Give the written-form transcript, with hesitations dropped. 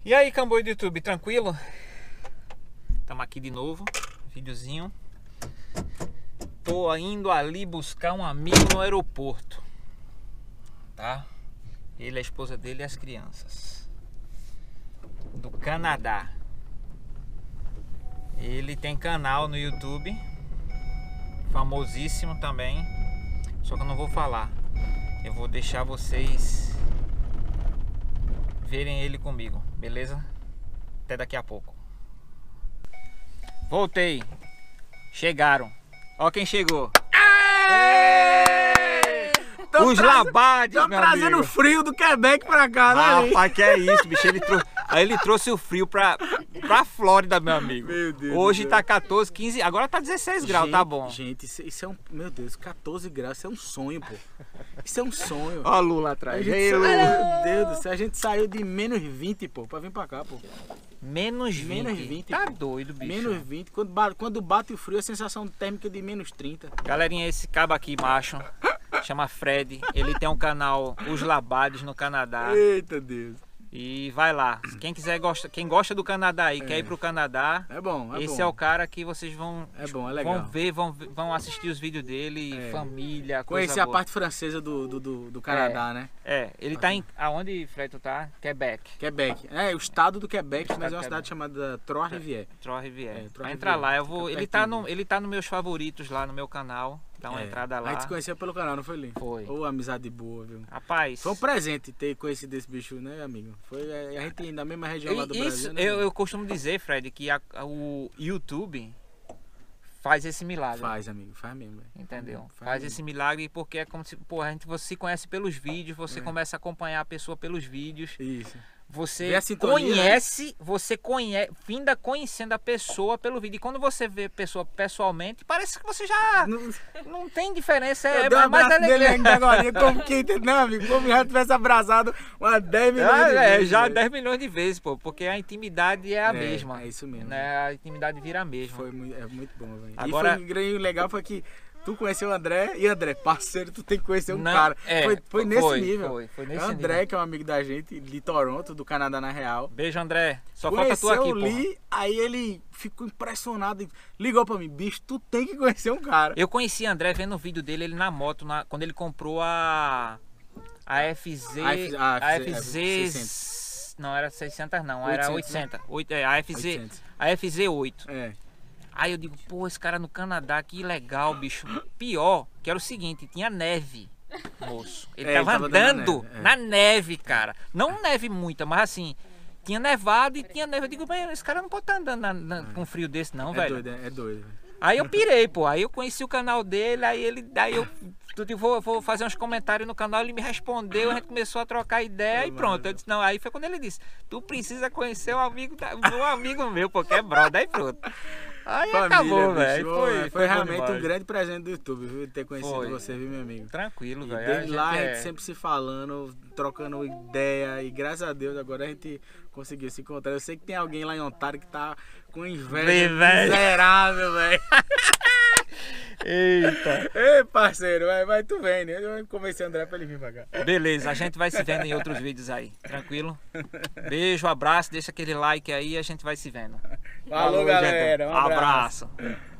E aí, camboi do YouTube, tranquilo? Estamos aqui de novo, videozinho. Tô indo ali buscar um amigo no aeroporto, tá? Ele, a esposa dele e as crianças, do Canadá. Ele tem canal no YouTube, famosíssimo também. Só que eu não vou falar. Eu vou deixar vocês verem ele comigo, beleza? Até daqui a pouco. Voltei. Chegaram. Ó quem chegou. Os Labades, meu amigo. Estão trazendo frio do Quebec pra cá, né? Rapaz, que é isso, bicho. Ele trouxe o frio pra Flórida, meu amigo. Meu Deus. Hoje tá 14, 15, agora tá 16 graus, tá bom. Gente, isso é um... Meu Deus, 14 graus, isso é um sonho, pô. Isso é um sonho. Ó a Lula atrás. Meu Deus do céu, a gente saiu de menos 20, pô, pra vir pra cá, pô. Menos 20. Tá doido, bicho. Menos 20. Quando bate o frio, a sensação térmica é de menos 30. Galerinha, esse cabo aqui, macho, chama Fred. Ele tem um canal, Os Labades, no Canadá. Eita Deus. E vai lá. Quem quiser, quem gosta do Canadá e quer ir pro Canadá, é bom, esse é o cara que vocês vão, é legal. vão assistir os vídeos dele, família, conhecer a parte francesa do Canadá, né? Ele tá em... Aonde, Fred, tu tá? Quebec. Quebec. É, o estado do Quebec, mas é uma cidade chamada Trois-Rivières. Trois-Rivières. Vai entrar lá, eu vou... Ele tá nos meus favoritos lá no meu canal. Dá uma entrada lá. A gente se conheceu pelo canal, não foi, Lin? Foi. Ô, amizade boa, viu? Rapaz... Foi um presente ter conhecido esse bicho, né, amigo? Foi a gente na mesma região lá do Brasil, né? Eu costumo dizer, Fred, que o YouTube faz esse milagre. Faz, amigo, faz mesmo. Entendeu? Faz esse milagre porque é como se, pô, você se conhece pelos vídeos, você começa a acompanhar a pessoa pelos vídeos. Isso. Você conhece, finda conhecendo a pessoa pelo vídeo. E quando você vê a pessoa pessoalmente, parece que você já não tem diferença. Mais alegria. Agora, como que, não, amigo? Como já tivesse abraçado umas 10 milhões de vezes. Já 10 milhões de vezes, pô. Porque a intimidade é a mesma. É isso mesmo. Né? A intimidade vira a mesma. É muito bom, velho. Agora... E foi legal foi que tu conheceu o André, e André, parceiro, tu tem que conhecer cara. Foi nesse nível. Foi nesse nível. André, que é um amigo da gente, de Toronto, do Canadá, na real. Beijo, André. Só falta tu aqui, pô. Aí ele ficou impressionado, ligou pra mim, bicho, tu tem que conhecer um cara. Eu conheci André vendo o vídeo dele, ele na moto, quando ele comprou a FZ... A FZ 600. Não, era 600 não, 800, era 800. Né? A FZ 8. Aí eu digo, pô, esse cara no Canadá, que legal, bicho. Pior, que era o seguinte, tinha neve, moço. Ele tava andando na neve, cara. Não neve muita, mas assim, tinha nevado e tinha neve. Eu digo, esse cara não pode estar andando com frio desse não, velho. É doido. Aí eu pirei, pô. Aí eu conheci o canal dele, aí eu vou fazer uns comentários no canal, ele me respondeu, a gente começou a trocar ideia e pronto. Eu disse, não, aí foi quando ele disse, tu precisa conhecer um amigo meu, porque é brother, aí pronto. Aí família, acabou, velho. Foi realmente um grande presente do YouTube, viu? Ter conhecido você, viu, meu amigo? Tranquilo, velho. Desde lá a gente sempre se falando, trocando ideia, e graças a Deus agora a gente conseguiu se encontrar. Eu sei que tem alguém lá em Ontário que tá com inveja miserável, velho. Eita! Ei, parceiro, vai tu vem, né? Eu convenci o André pra ele vir pra cá. Beleza, a gente vai se vendo em outros vídeos aí, tranquilo? Beijo, abraço, deixa aquele like aí e a gente vai se vendo. Falou galera, um abraço.